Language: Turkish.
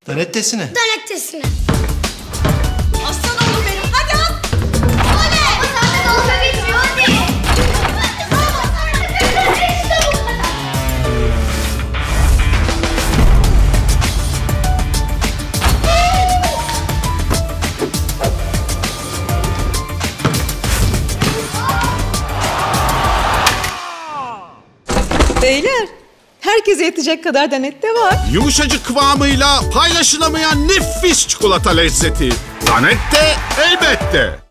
Danettesine. Danettesine. Aslan oğlum benim, hadi at. Oley! Hadi olsa geçiyor, hadi. İşte bu kadar. Beyler, herkese yetecek kadar Danette var. Yumuşacık kıvamıyla paylaşılamayan nefis çikolata lezzeti. Danette elbette.